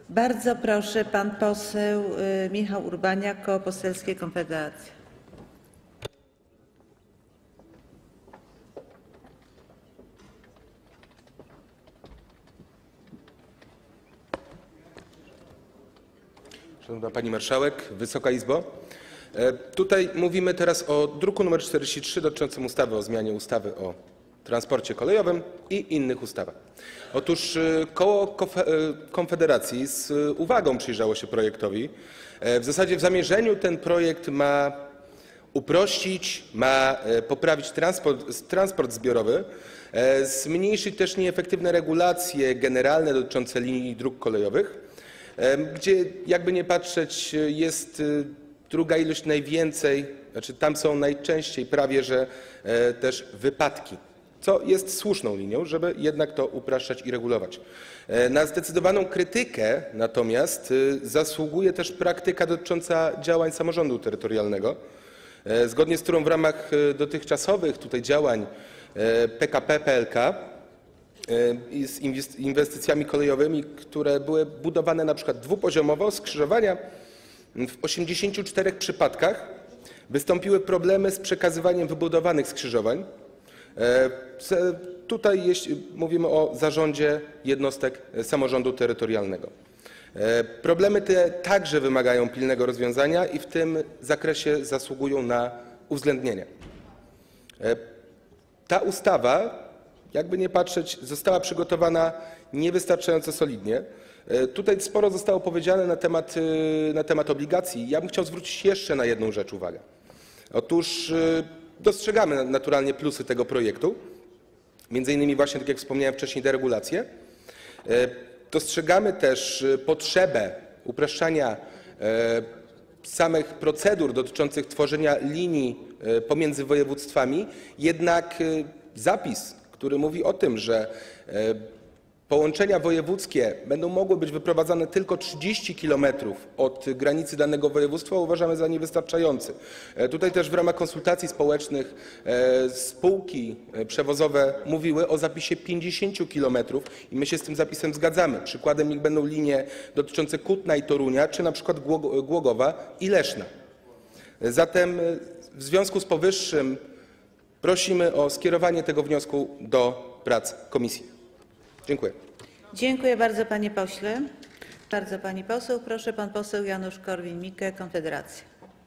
Bardzo proszę, pan poseł Michał Urbaniak, Koło Poselskie Konfederacja. Szanowna Pani Marszałek, Wysoka Izbo. Tutaj mówimy teraz o druku nr 43 dotyczącym ustawy o zmianie ustawy o transporcie kolejowym i innych ustawach. Otóż koło Konfederacji z uwagą przyjrzało się projektowi. W zasadzie w zamierzeniu ten projekt ma uprościć, ma poprawić transport zbiorowy, zmniejszyć też nieefektywne regulacje generalne dotyczące linii dróg kolejowych, gdzie jakby nie patrzeć jest druga ilość najwięcej, znaczy tam są najczęściej prawie że też wypadki, co jest słuszną linią, żeby jednak to upraszczać i regulować. Na zdecydowaną krytykę natomiast zasługuje też praktyka dotycząca działań samorządu terytorialnego, zgodnie z którą w ramach dotychczasowych tutaj działań PKP PLK i z inwestycjami kolejowymi, które były budowane na przykład dwupoziomowo, skrzyżowania, w 84 przypadkach wystąpiły problemy z przekazywaniem wybudowanych skrzyżowań. Tutaj mówimy o zarządzie jednostek samorządu terytorialnego. Problemy te także wymagają pilnego rozwiązania i w tym zakresie zasługują na uwzględnienie. Ta ustawa, jakby nie patrzeć, została przygotowana niewystarczająco solidnie. Tutaj sporo zostało powiedziane na temat obligacji. Ja bym chciał zwrócić jeszcze na jedną rzecz uwagę. Otóż dostrzegamy naturalnie plusy tego projektu, między innymi właśnie, tak jak wspomniałem wcześniej, deregulację. Dostrzegamy też potrzebę upraszczania samych procedur dotyczących tworzenia linii pomiędzy województwami, jednak zapis, który mówi o tym, że połączenia wojewódzkie będą mogły być wyprowadzane tylko 30 km od granicy danego województwa, uważamy za niewystarczający. Tutaj też w ramach konsultacji społecznych spółki przewozowe mówiły o zapisie 50 km i my się z tym zapisem zgadzamy. Przykładem ich będą linie dotyczące Kutna i Torunia, czy na przykład Głogowa i Leszna. Zatem w związku z powyższym prosimy o skierowanie tego wniosku do prac komisji. Dziękuję. Dziękuję bardzo, panie pośle. Bardzo pani poseł. Proszę, pan poseł Janusz Korwin-Mikke, Konfederacja.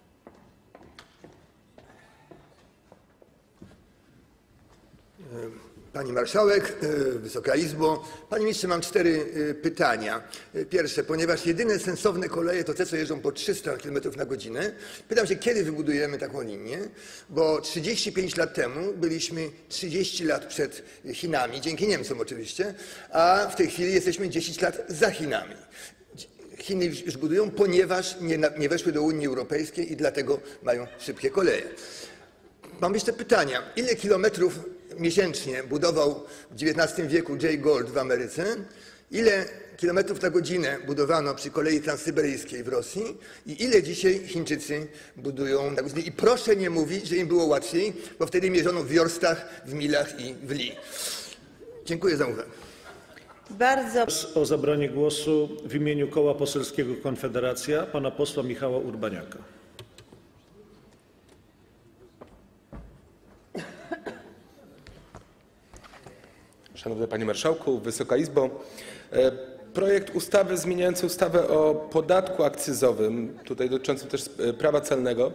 Pani Marszałek, Wysoka Izbo. Panie Ministrze, mam 4 pytania. Pierwsze, ponieważ jedyne sensowne koleje to te, co jeżdżą po 300 km na godzinę, pytam się, kiedy wybudujemy taką linię, bo 35 lat temu byliśmy 30 lat przed Chinami, dzięki Niemcom oczywiście, a w tej chwili jesteśmy 10 lat za Chinami. Chiny już budują, ponieważ nie weszły do Unii Europejskiej i dlatego mają szybkie koleje. Mam jeszcze pytania. Ile kilometrów miesięcznie budował w XIX wieku Jay Gould w Ameryce? Ile kilometrów na godzinę budowano przy kolei transsyberyjskiej w Rosji? I ile dzisiaj Chińczycy budują na godzinę? I proszę nie mówić, że im było łatwiej, bo wtedy mierzono w wiorstach, w milach i w li. Dziękuję za uwagę. Bardzo O zabranie głosu w imieniu Koła Poselskiego Konfederacja pana posła Michała Urbaniaka. Szanowny Panie Marszałku, Wysoka Izbo. Projekt ustawy zmieniający ustawę o podatku akcyzowym, tutaj dotyczącym też prawa celnego.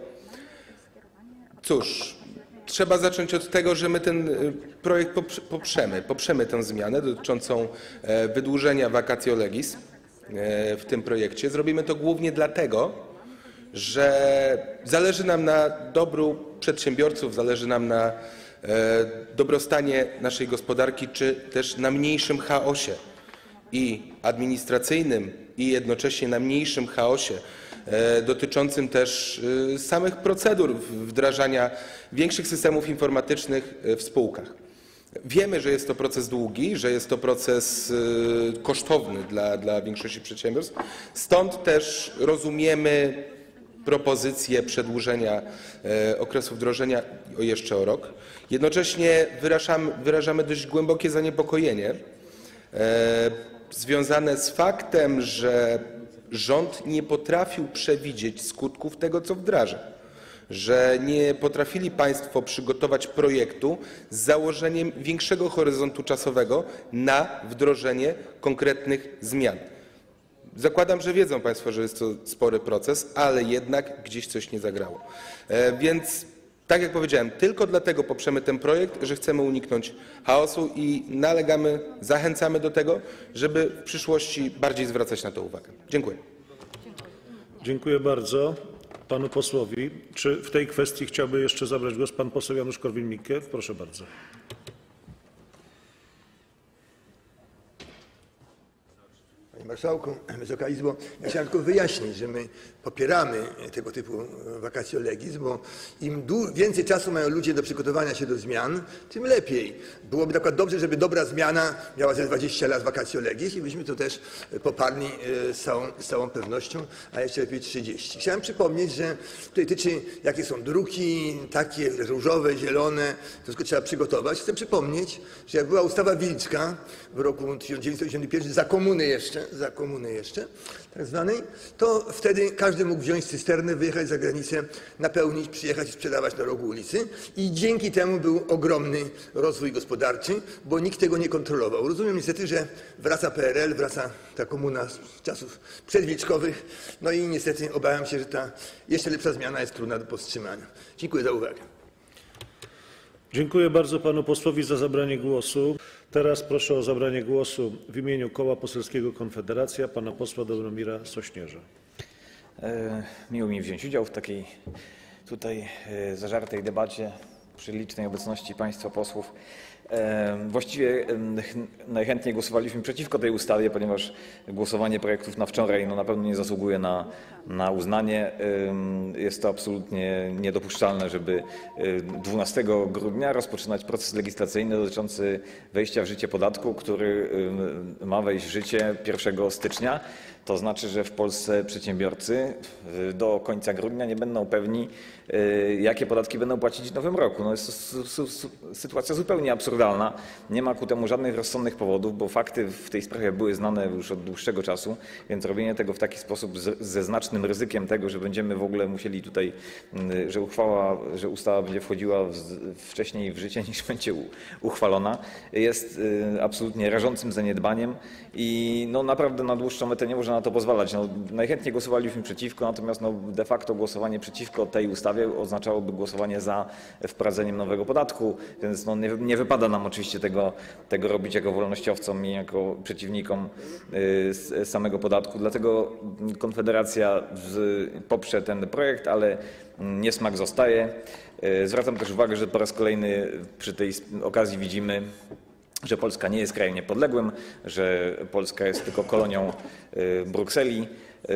Cóż, trzeba zacząć od tego, że my ten projekt poprzemy tę zmianę dotyczącą wydłużenia vacatio legis w tym projekcie. Zrobimy to głównie dlatego, że zależy nam na dobru przedsiębiorców, zależy nam na dobrostanie naszej gospodarki, czy też na mniejszym chaosie i administracyjnym, i jednocześnie na mniejszym chaosie dotyczącym też samych procedur wdrażania większych systemów informatycznych w spółkach. Wiemy, że jest to proces długi, że jest to proces kosztowny dla większości przedsiębiorstw, stąd też rozumiemy propozycję przedłużenia okresu wdrożenia jeszcze o rok. Jednocześnie wyrażamy dość głębokie zaniepokojenie związane z faktem, że rząd nie potrafił przewidzieć skutków tego, co wdraża, że nie potrafili państwo przygotować projektu z założeniem większego horyzontu czasowego na wdrożenie konkretnych zmian. Zakładam, że wiedzą państwo, że jest to spory proces, ale jednak gdzieś coś nie zagrało. Więc tak jak powiedziałem, tylko dlatego poprzemy ten projekt, że chcemy uniknąć chaosu i nalegamy, zachęcamy do tego, żeby w przyszłości bardziej zwracać na to uwagę. Dziękuję. Dziękuję bardzo panu posłowi. Czy w tej kwestii chciałby jeszcze zabrać głos pan poseł Janusz Korwin-Mikke? Proszę bardzo. Panie Marszałku, Wysoka Izbo, ja chciałem tylko wyjaśnić, że my popieramy tego typu vacatio legis, bo im więcej czasu mają ludzie do przygotowania się do zmian, tym lepiej. Byłoby na przykład dobrze, żeby dobra zmiana miała ze 20 lat vacatio legis i byśmy to też poparli z całą pewnością, a jeszcze lepiej 30. Chciałem przypomnieć, że tutaj tyczy, jakie są druki, takie różowe, zielone, to wszystko trzeba przygotować. Chcę przypomnieć, że jak była ustawa Wilczka w roku 1981, za komuny jeszcze, tak zwanej, to wtedy każdy mógł wziąć cysternę, wyjechać za granicę, napełnić, przyjechać i sprzedawać na rogu ulicy. I dzięki temu był ogromny rozwój gospodarczy, bo nikt tego nie kontrolował. Rozumiem niestety, że wraca PRL, wraca ta komuna z czasów przedwilczkowych, no i niestety obawiam się, że ta jeszcze lepsza zmiana jest trudna do powstrzymania. Dziękuję za uwagę. Dziękuję bardzo panu posłowi za zabranie głosu. Teraz proszę o zabranie głosu w imieniu Koła Poselskiego Konfederacja pana posła Dobromira Sośnierza. Miło mi wziąć udział w takiej tutaj zażartej debacie przy licznej obecności państwa posłów. Właściwie najchętniej głosowaliśmy przeciwko tej ustawie, ponieważ głosowanie projektów na wczoraj na pewno nie zasługuje na uznanie. Jest to absolutnie niedopuszczalne, żeby 12 grudnia rozpoczynać proces legislacyjny dotyczący wejścia w życie podatku, który ma wejść w życie 1 stycznia. To znaczy, że w Polsce przedsiębiorcy do końca grudnia nie będą pewni, jakie podatki będą płacić w nowym roku. No jest to sytuacja zupełnie absurdalna. Nie ma ku temu żadnych rozsądnych powodów, bo fakty w tej sprawie były znane już od dłuższego czasu, więc robienie tego w taki sposób ze znacznym ryzykiem tego, że będziemy w ogóle musieli tutaj, że ustawa będzie wchodziła wcześniej w życie niż będzie uchwalona, jest absolutnie rażącym zaniedbaniem i no naprawdę na dłuższą metę nie można na to pozwalać. No, najchętniej głosowaliśmy przeciwko, natomiast no, de facto głosowanie przeciwko tej ustawie oznaczałoby głosowanie za wprowadzeniem nowego podatku, więc no, nie wypada nam oczywiście tego robić jako wolnościowcom i jako przeciwnikom samego podatku. Dlatego Konfederacja poprze ten projekt, ale niesmak zostaje. Zwracam też uwagę, że po raz kolejny przy tej okazji widzimy, że Polska nie jest krajem niepodległym, że Polska jest tylko kolonią Brukseli.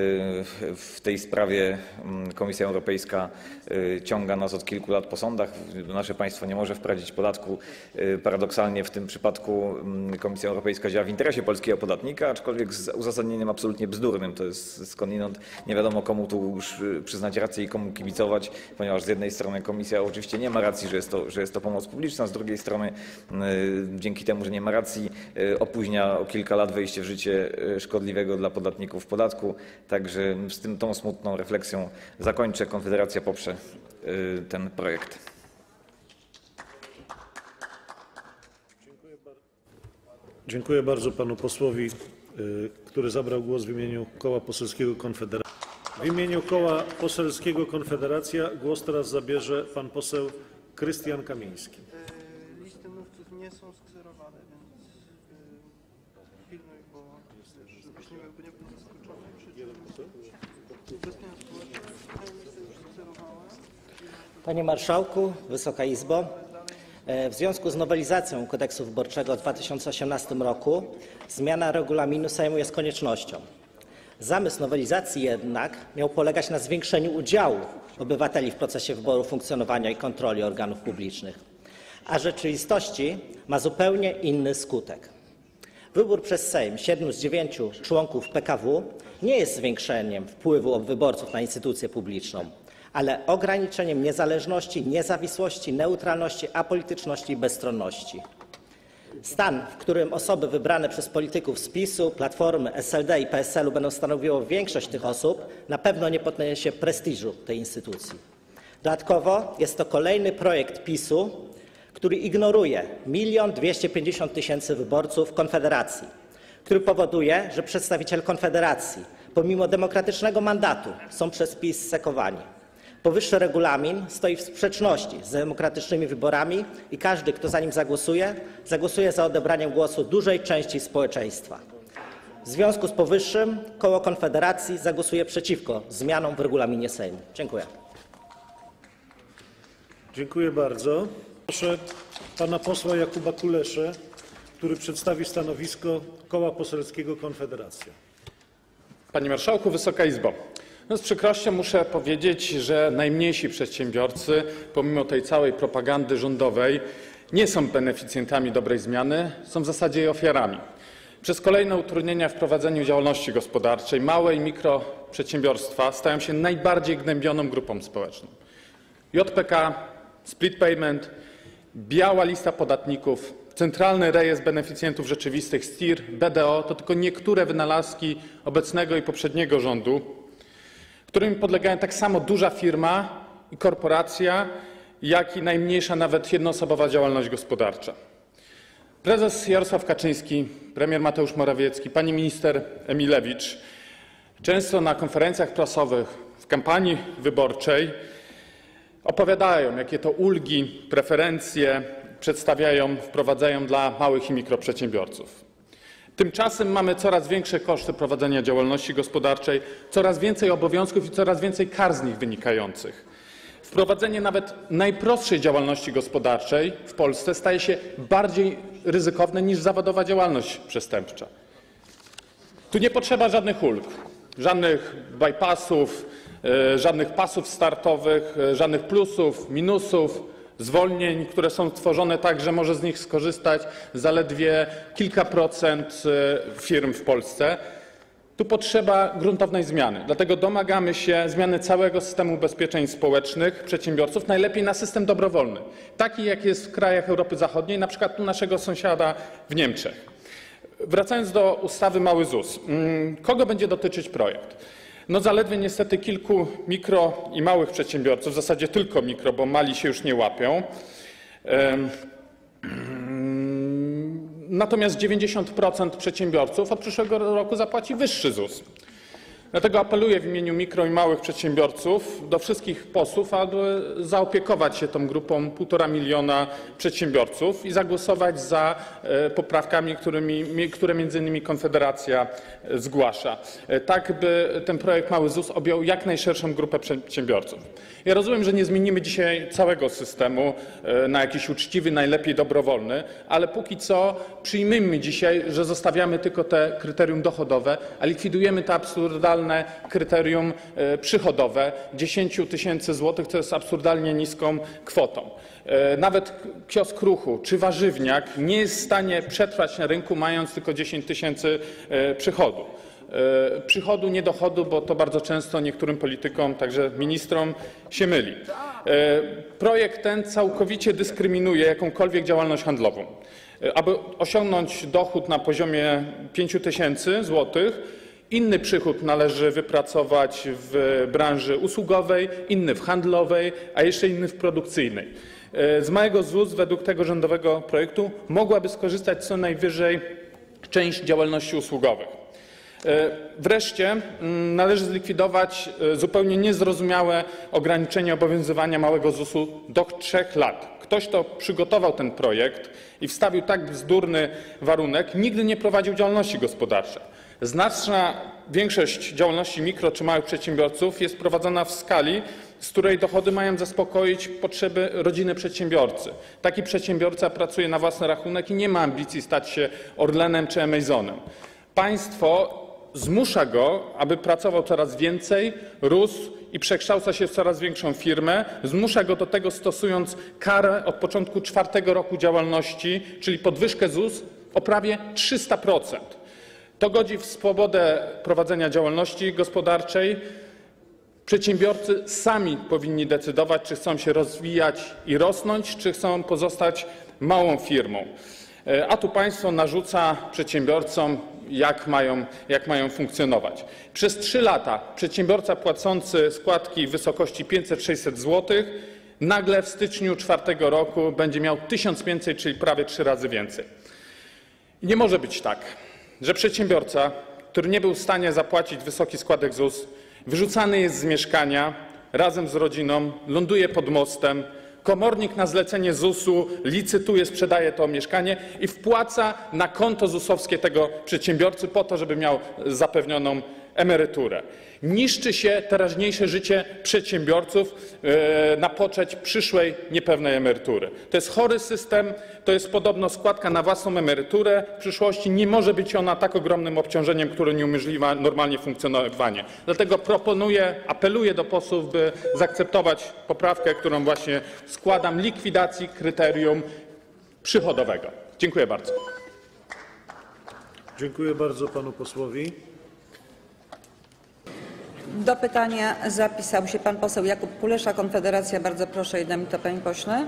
W tej sprawie Komisja Europejska ciąga nas od kilku lat po sądach. Nasze państwo nie może wprowadzić podatku. Paradoksalnie w tym przypadku Komisja Europejska działa w interesie polskiego podatnika, aczkolwiek z uzasadnieniem absolutnie bzdurnym. To jest skądinąd nie wiadomo, komu tu już przyznać rację i komu kibicować, ponieważ z jednej strony Komisja oczywiście nie ma racji, że jest to pomoc publiczna, z drugiej strony dzięki temu, że nie ma racji, opóźnia o kilka lat wejście w życie szkodliwego dla podatników podatku. Także z tą smutną refleksją zakończę. Konfederacja poprze ten projekt. Dziękuję bardzo panu posłowi, który zabrał głos w imieniu Koła Poselskiego Konfederacja. W imieniu Koła Poselskiego Konfederacja głos teraz zabierze pan poseł Krystian Kamiński. Listy mówców nie są skserowane, więc pilnuj, bo żebyś nie były zaskoczone. Panie Marszałku, Wysoka Izbo! W związku z nowelizacją Kodeksu Wyborczego w 2018 roku zmiana regulaminu Sejmu jest koniecznością. Zamysł nowelizacji jednak miał polegać na zwiększeniu udziału obywateli w procesie wyboru, funkcjonowania i kontroli organów publicznych, a w rzeczywistości ma zupełnie inny skutek. Wybór przez Sejm 7 z 9 członków PKW nie jest zwiększeniem wpływu wyborców na instytucję publiczną, ale ograniczeniem niezależności, niezawisłości, neutralności, apolityczności i bezstronności. Stan, w którym osoby wybrane przez polityków z PiS-u, Platformy, SLD i PSL-u będą stanowiło większość tych osób, na pewno nie podniesie prestiżu tej instytucji. Dodatkowo jest to kolejny projekt PiS-u, który ignoruje 1 250 000 wyborców Konfederacji, który powoduje, że przedstawiciele Konfederacji, pomimo demokratycznego mandatu, są przez PiS sekowani. Powyższy regulamin stoi w sprzeczności z demokratycznymi wyborami i każdy, kto za nim zagłosuje, zagłosuje za odebraniem głosu dużej części społeczeństwa. W związku z powyższym koło Konfederacji zagłosuje przeciwko zmianom w regulaminie Sejmu. Dziękuję. Dziękuję bardzo. Proszę pana posła Jakuba Kuleszę, który przedstawi stanowisko Koła Poselskiego Konfederacja. Panie Marszałku, Wysoka Izbo! No, z przykrością muszę powiedzieć, że najmniejsi przedsiębiorcy, pomimo tej całej propagandy rządowej, nie są beneficjentami dobrej zmiany, są w zasadzie jej ofiarami. Przez kolejne utrudnienia w prowadzeniu działalności gospodarczej małe i mikroprzedsiębiorstwa stają się najbardziej gnębioną grupą społeczną. JPK, split payment, biała lista podatników, Centralny Rejestr Beneficjentów Rzeczywistych, STIR, BDO to tylko niektóre wynalazki obecnego i poprzedniego rządu, którym podlegają tak samo duża firma i korporacja, jak i najmniejsza nawet jednoosobowa działalność gospodarcza. Prezes Jarosław Kaczyński, premier Mateusz Morawiecki, pani minister Emilewicz często na konferencjach prasowych, w kampanii wyborczej opowiadają, jakie to ulgi, preferencje przedstawiają, wprowadzają dla małych i mikroprzedsiębiorców. Tymczasem mamy coraz większe koszty prowadzenia działalności gospodarczej, coraz więcej obowiązków i coraz więcej kar z nich wynikających. Wprowadzenie nawet najprostszej działalności gospodarczej w Polsce staje się bardziej ryzykowne niż zawodowa działalność przestępcza. Tu nie potrzeba żadnych ulg, żadnych bypassów, żadnych pasów startowych, żadnych plusów, minusów, zwolnień, które są tworzone tak, że może z nich skorzystać zaledwie kilka procent firm w Polsce. Tu potrzeba gruntownej zmiany. Dlatego domagamy się zmiany całego systemu ubezpieczeń społecznych przedsiębiorców, najlepiej na system dobrowolny, taki jak jest w krajach Europy Zachodniej, na przykład u naszego sąsiada w Niemczech. Wracając do ustawy Mały ZUS. Kogo będzie dotyczyć projekt? No zaledwie niestety kilku mikro i małych przedsiębiorców, w zasadzie tylko mikro, bo mali się już nie łapią. Natomiast 90% przedsiębiorców od przyszłego roku zapłaci wyższy ZUS. Dlatego apeluję w imieniu mikro i małych przedsiębiorców do wszystkich posłów, aby zaopiekować się tą grupą 1,5 miliona przedsiębiorców i zagłosować za poprawkami, które między innymi Konfederacja zgłasza, tak by ten projekt Mały ZUS objął jak najszerszą grupę przedsiębiorców. Ja rozumiem, że nie zmienimy dzisiaj całego systemu na jakiś uczciwy, najlepiej dobrowolny, ale póki co przyjmijmy dzisiaj, że zostawiamy tylko te kryterium dochodowe, a likwidujemy te absurdalne kryterium przychodowe 10 000 złotych, to jest absurdalnie niską kwotą. Nawet kiosk ruchu czy warzywniak nie jest w stanie przetrwać na rynku, mając tylko 10 000 przychodu. Przychodu, nie dochodu, bo to bardzo często niektórym politykom, także ministrom się myli. Projekt ten całkowicie dyskryminuje jakąkolwiek działalność handlową. Aby osiągnąć dochód na poziomie 5 000 złotych, inny przychód należy wypracować w branży usługowej, inny w handlowej, a jeszcze inny w produkcyjnej. Z małego ZUS według tego rządowego projektu mogłaby skorzystać co najwyżej część działalności usługowych. Wreszcie należy zlikwidować zupełnie niezrozumiałe ograniczenie obowiązywania małego ZUS-u do 3 lat. Ktoś, kto przygotował ten projekt i wstawił tak bzdurny warunek, nigdy nie prowadził działalności gospodarczej. Znaczna większość działalności mikro czy małych przedsiębiorców jest prowadzona w skali, z której dochody mają zaspokoić potrzeby rodziny przedsiębiorcy. Taki przedsiębiorca pracuje na własny rachunek i nie ma ambicji stać się Orlenem czy Amazonem. Państwo zmusza go, aby pracował coraz więcej, rósł i przekształca się w coraz większą firmę. Zmusza go do tego, stosując karę od początku 4. roku działalności, czyli podwyżkę ZUS o prawie 300%. To godzi w swobodę prowadzenia działalności gospodarczej. Przedsiębiorcy sami powinni decydować, czy chcą się rozwijać i rosnąć, czy chcą pozostać małą firmą. a tu państwo narzuca przedsiębiorcom, jak mają funkcjonować. Przez 3 lata przedsiębiorca płacący składki w wysokości 500-600 zł nagle w styczniu 4 roku będzie miał 1500, czyli prawie 3 razy więcej. I nie może być tak, że przedsiębiorca, który nie był w stanie zapłacić wysokich składek ZUS, wyrzucany jest z mieszkania razem z rodziną, ląduje pod mostem, komornik na zlecenie ZUS-u licytuje, sprzedaje to mieszkanie i wpłaca na konto ZUS-owskie tego przedsiębiorcy po to, żeby miał zapewnioną emeryturę. Niszczy się teraźniejsze życie przedsiębiorców na poczeć przyszłej niepewnej emerytury. To jest chory system, to jest podobno składka na własną emeryturę. W przyszłości nie może być ona tak ogromnym obciążeniem, które uniemożliwia normalnie funkcjonowanie. Dlatego apeluję do posłów, by zaakceptować poprawkę, którą właśnie składam, likwidacji kryterium przychodowego. Dziękuję bardzo. Dziękuję bardzo panu posłowi. Do pytania zapisał się pan poseł Jakub Kulesza, Konfederacja. Bardzo proszę, 1 minuta, panie pośle.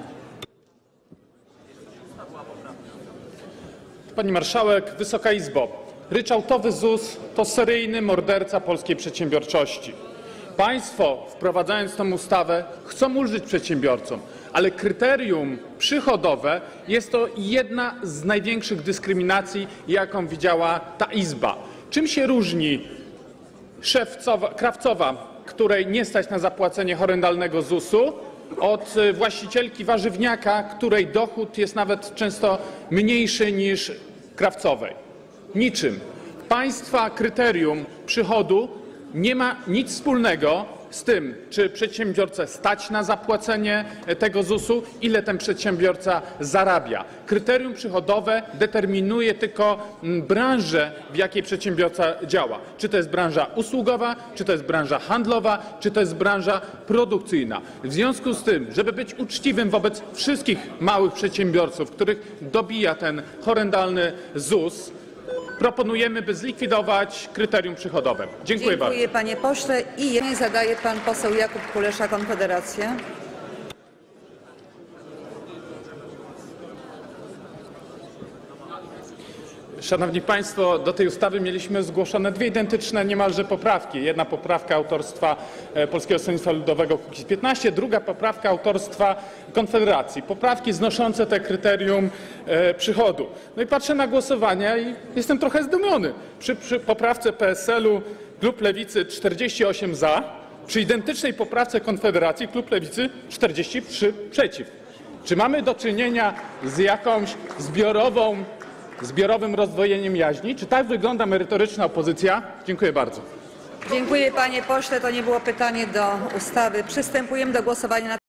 Pani marszałek, Wysoka Izbo! Ryczałtowy ZUS to seryjny morderca polskiej przedsiębiorczości. Państwo, wprowadzając tę ustawę, chcą ulżyć przedsiębiorcom, ale kryterium przychodowe jest to jedna z największych dyskryminacji, jaką widziała ta Izba. Czym się różni krawcowa, której nie stać na zapłacenie horrendalnego ZUS-u, od właścicielki warzywniaka, której dochód jest nawet często mniejszy niż krawcowej? Niczym. Państwa kryterium przychodu nie ma nic wspólnego z tym, czy przedsiębiorcę stać na zapłacenie tego ZUS-u, ile ten przedsiębiorca zarabia. Kryterium przychodowe determinuje tylko branżę, w jakiej przedsiębiorca działa. Czy to jest branża usługowa, czy to jest branża handlowa, czy to jest branża produkcyjna. W związku z tym, żeby być uczciwym wobec wszystkich małych przedsiębiorców, których dobija ten horrendalny ZUS, proponujemy, by zlikwidować kryterium przychodowe. Dziękuję bardzo. Dziękuję, panie pośle. I zadaje pan poseł Jakub Kulesza, Konfederacja. Szanowni Państwo, do tej ustawy mieliśmy zgłoszone 2 identyczne niemalże poprawki. Jedna poprawka autorstwa Polskiego Stronnictwa Ludowego Kukiz15, druga poprawka autorstwa Konfederacji. Poprawki znoszące te kryterium przychodu. No i patrzę na głosowanie i jestem trochę zdumiony. Przy poprawce PSL-u klub Lewicy 48 za, przy identycznej poprawce Konfederacji klub Lewicy 43 przeciw. Czy mamy do czynienia z jakąś zbiorowym rozdwojeniem jaźni? Czy tak wygląda merytoryczna opozycja? Dziękuję bardzo. Dziękuję, panie pośle. To nie było pytanie do ustawy. Przystępujemy do głosowania nad